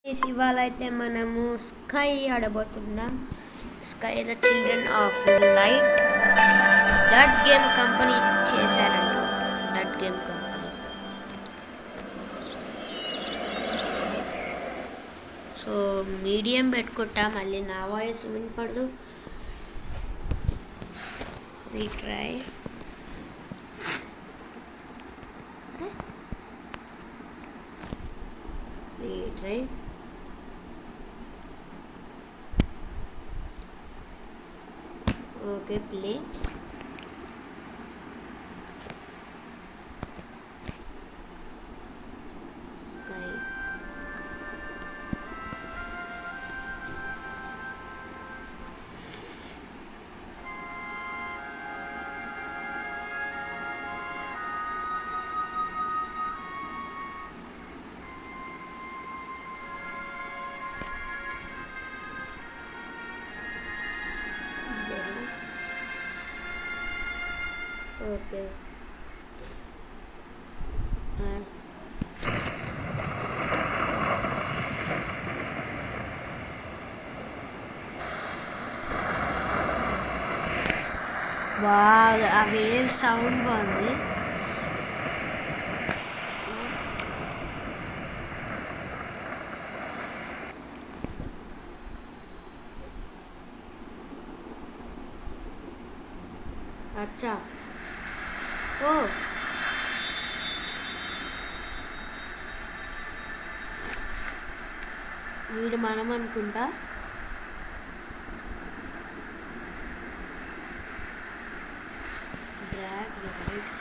ఇవాళ అయితే మనము స్కై ఆడబోతున్నాం. Sky the children of light. That game company చేశారంట. That game company. So medium పెట్టుకుంటా, మళ్ళీ నా వాయిస్ వినపడదు. Retry. Retry. Okay, play. Sky. Okay, బాగా ఆ వేవ్ సౌండ్ బాగుంది. అచ్చా, ఓ వీడు మనం అనుకుంటా. డ్రాగ్ రైట్స్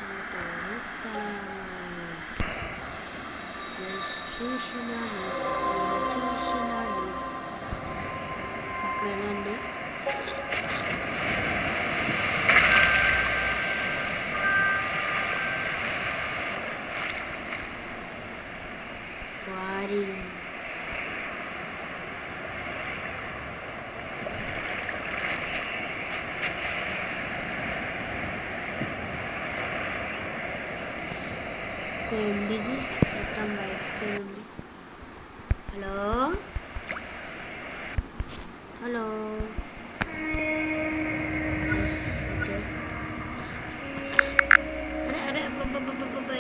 చూసినాను అక్కడేనండి. వారి ఏంటిది మొత్తం వైట్ స్క్రీన్ ఉంది. Hello hello, okay. అరే అరే బై.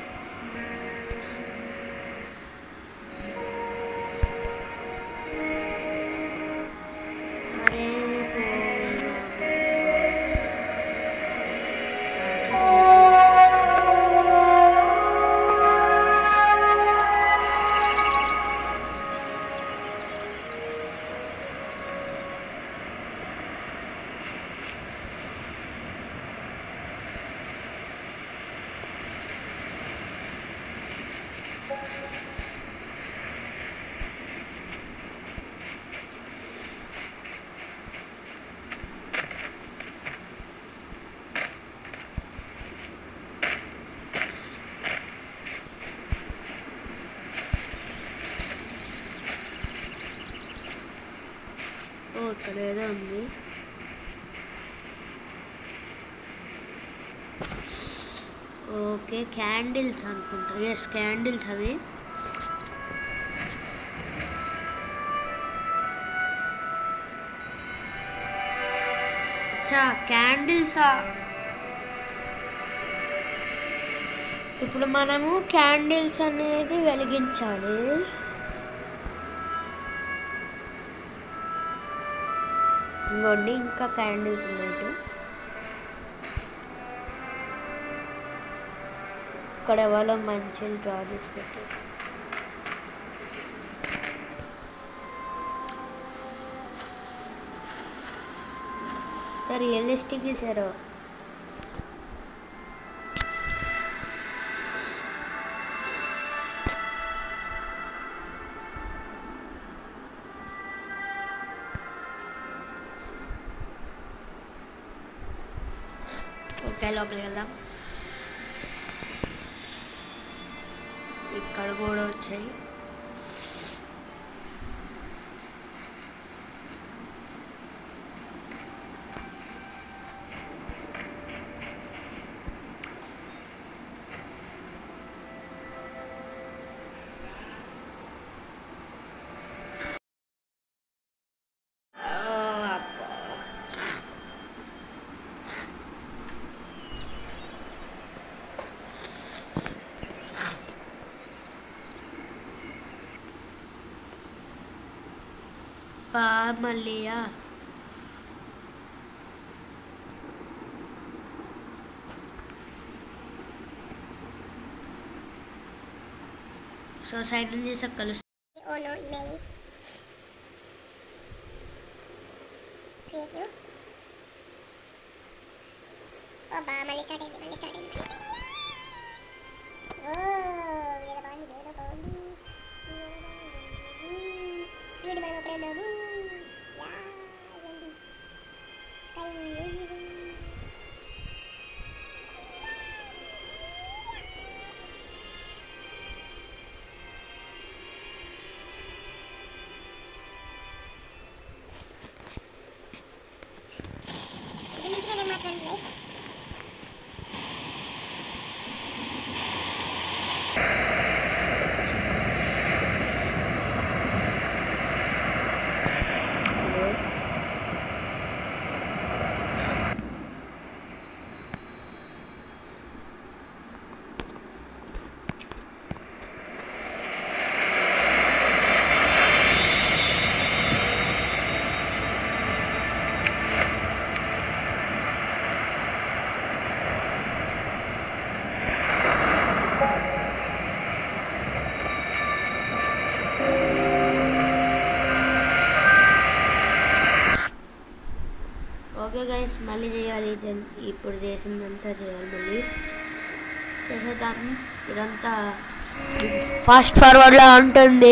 ఇక్కడ ఏదో ఉంది. ఓకే, క్యాండిల్స్ అనుకుంటా. ఎస్, క్యాండిల్స్ అవి. అచ్చా, క్యాండిల్సా. ఇప్పుడు మనము క్యాండిల్స్ అనేది వెలిగించాలి. ఇంకోండి, ఇంకా క్యాండిల్స్ ఉన్నాయి. ఇక్కడ ఎవరో మంచి డ్రా చేసి పెట్టారు. రియలిస్టిక్ ఇసారు. ఓకే, లోపలికి వెళ్దాం. ఇక్కడ కూడా వచ్చాయి. మళ్ళీయా సో సైన్ ఇన్ చేసాక కలుస్తాను. మళ్ళీ స్టార్ట్ అయింది. ఓ ఏదో బాగుంది. వీడు మనం ఎక్కడ ఉన్నాము? స్కై మాట్లాడండి గైస్. ఓకే గైస్, మళ్ళీ చేయాలి. ఇప్పుడు చేసిందంతా చేయాలి, మళ్ళీ చేసేద్దాం. ఇదంతా ఫాస్ట్ ఫార్వర్డ్లా ఉంటుంది.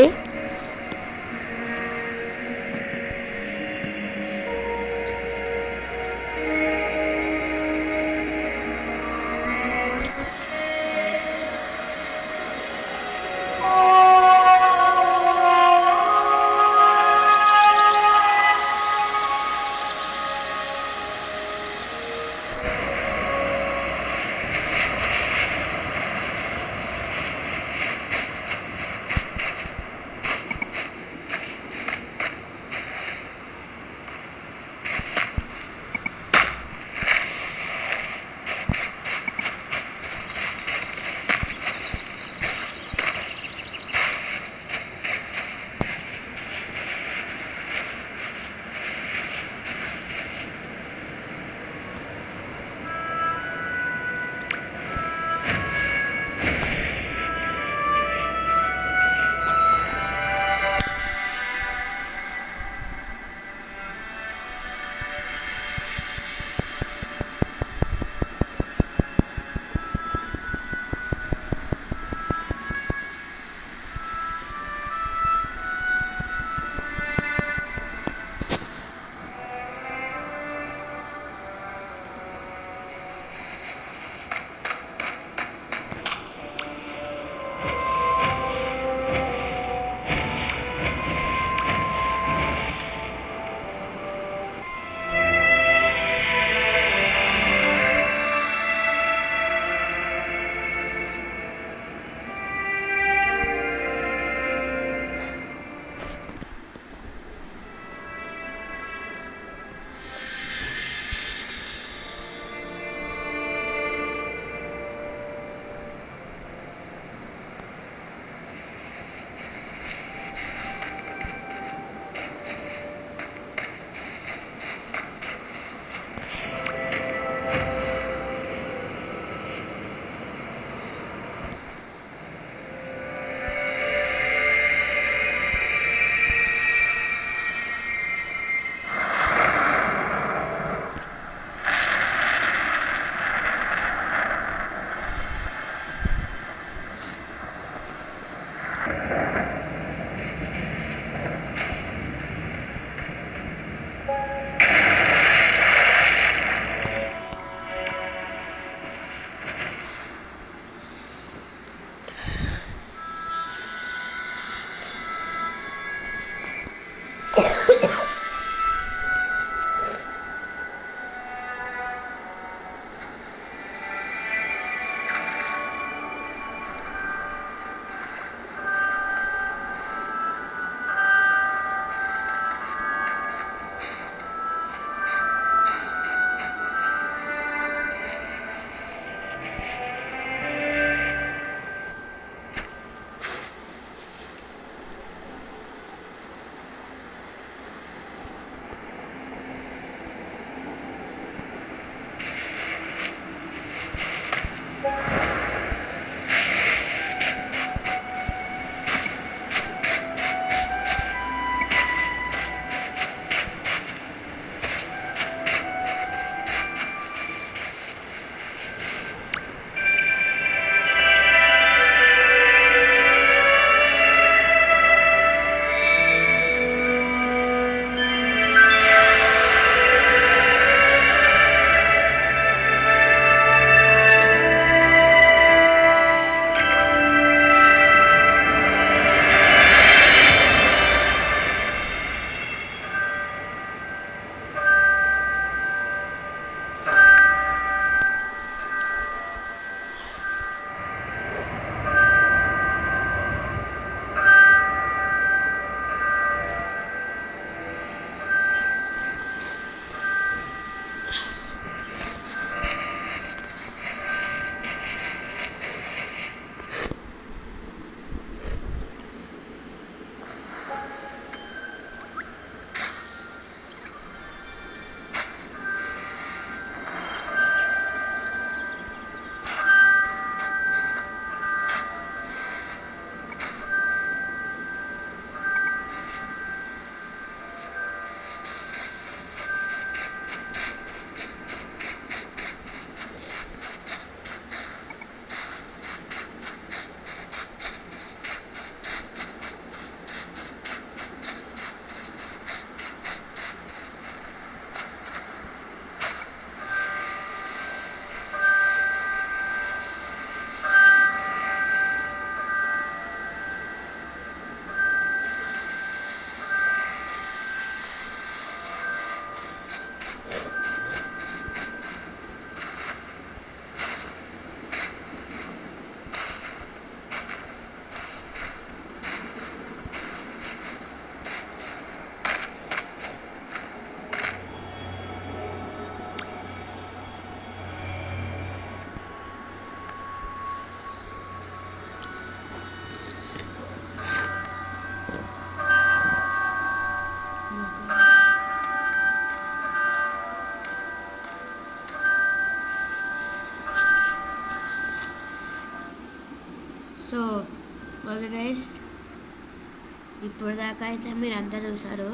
గైస్, ఇప్పుడు దాకా అయితే మీరంతా చూసారు.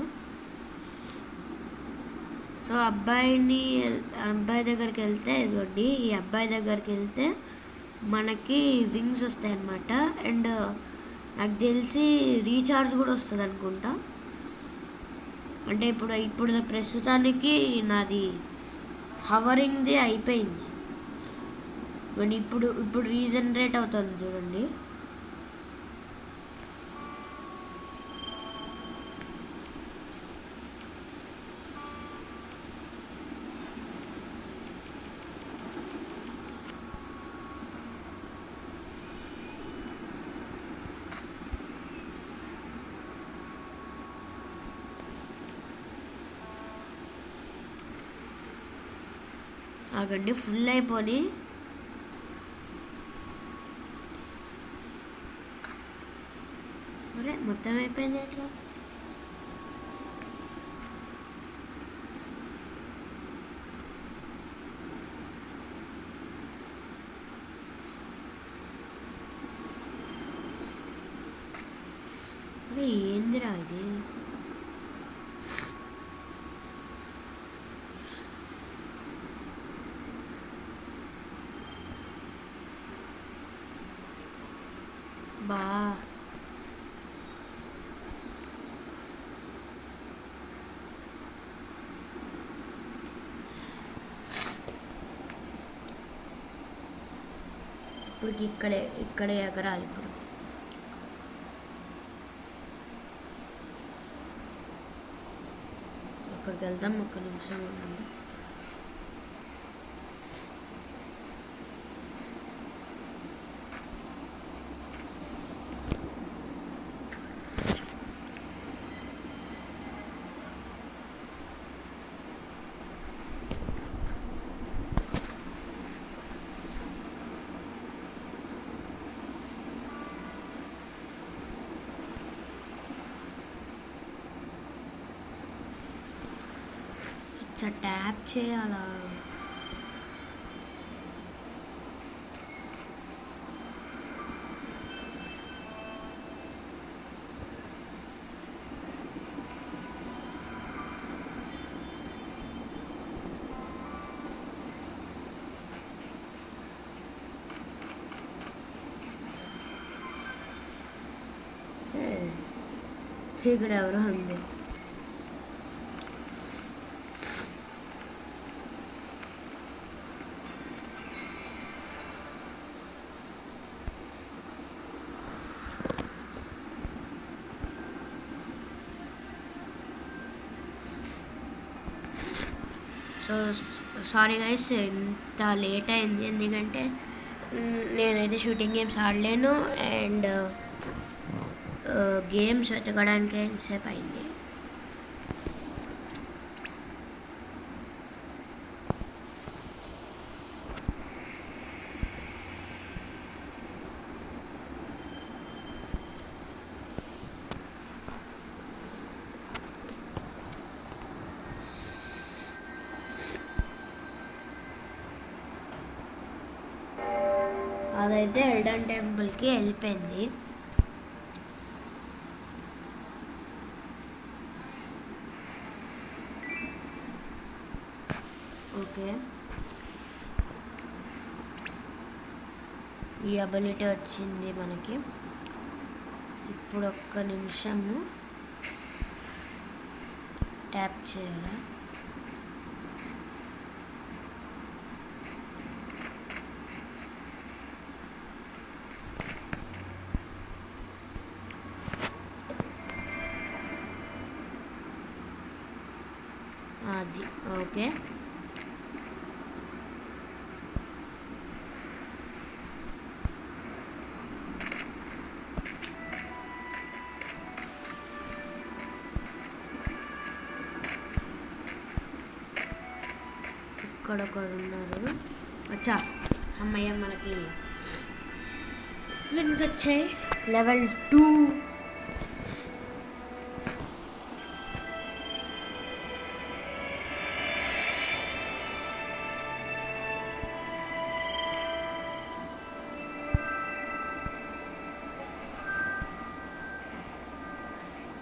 సో అబ్బాయి దగ్గరికి వెళ్తే ఇదిగోండి, ఈ అబ్బాయి దగ్గరికి వెళ్తే మనకి వింగ్స్ వస్తాయి అన్నమాట. అండ్ నాకు తెలిసి రీఛార్జ్ కూడా వస్తుంది అనుకుంటా. అంటే ఇప్పుడు ప్రస్తుతానికి నాది హవరింగ్ది అయిపోయింది. ఇప్పుడు రీజనరేట్ అవుతుంది చూడండి. ఆగండి, ఫుల్ అయిపోయి అరే మొత్తం అయిపోయింది ఎట్లా? అరే ఏందిరా ఇది? బా ఇప్పుడు ఇక్కడే ఎగరాలి. ఇప్పుడు అక్కడికి వెళ్దాం, ఒక్క నిమిషం ఉండండి. ట్యాప్ చేయాలా? ఇక్కడ ఎవరో ఉంది. సో సారీ గైస్, ఇంత లేట్ అయింది. ఎందుకంటే నేనైతే షూటింగ్ గేమ్స్ ఆడలేను. అండ్ గేమ్స్ వెతకడానికి ఎంతసేపు అయింది. అదైతే ఎల్డన్ టెంపుల్కి వెళ్ళిపోయింది. ఓకే, ఈ అబిలిటీ వచ్చింది మనకి. ఇప్పుడు ఒక్క నిమిషము ట్యాప్ చేయాలా? అది ఓకే. ఇక్కడ ఒకరు ఉన్నారు. వచ్చా, అమ్మయ్య మనకి వింగ్స్ వచ్చాయి. లెవెల్ 2.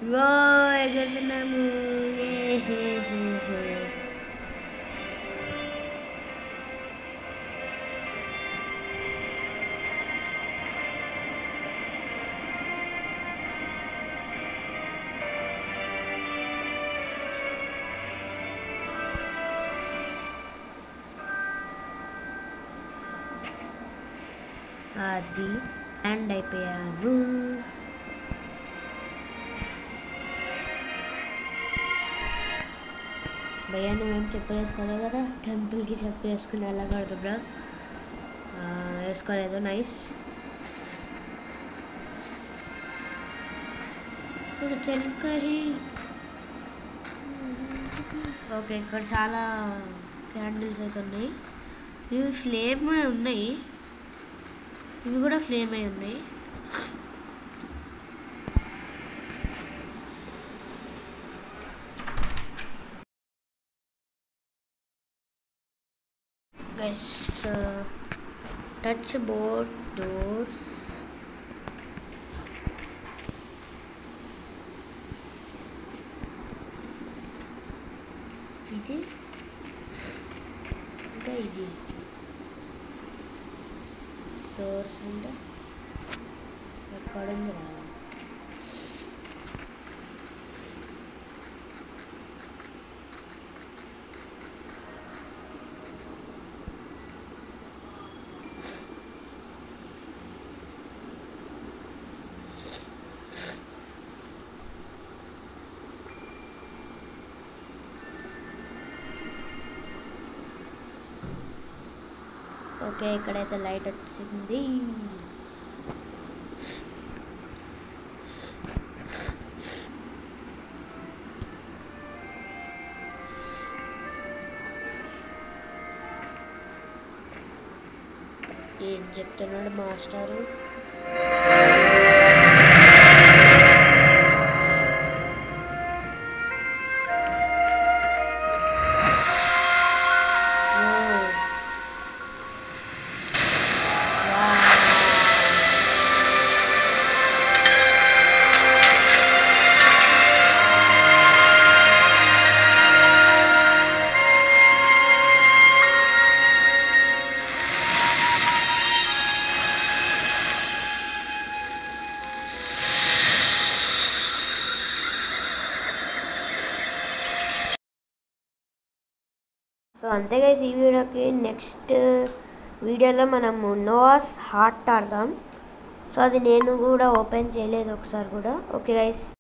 వో ఎగురుతున్నాము. అది ల్యాండ్ అయిపోయాము. భయ్యా నువ్వేం చెప్పలు వేసుకోలేదు కదా, టెంపుల్కి చెప్పలు వేసుకుని ఎలా కడుతున్నా? వేసుకోలేదు. నైస్. ఇప్పుడు చెల్కరి. ఓకే, ఇక్కడ చాలా క్యాండిల్స్ అయితే ఉన్నాయి. ఇవి ఫ్లేమ్ ఉన్నాయి, ఇవి కూడా ఫ్లేమ్ అయి ఉన్నాయి. Guys touch both doors. ఇది ఇంకా ఇది డోర్స్ అంటే ఎక్కడుంది రా? ఓకే, ఇక్కడైతే లైట్ వచ్చింది. ఏం చెప్తున్నాడు మాస్టరు? సో అంతే గైస్, ఈ వీడియోకి నెక్స్ట్ వీడియోలో మనము నోవాస్ హార్ట్ ఆడదాం. సో అది నేను కూడా ఓపెన్ చేయలేదు ఒకసారి కూడా. Okay guys.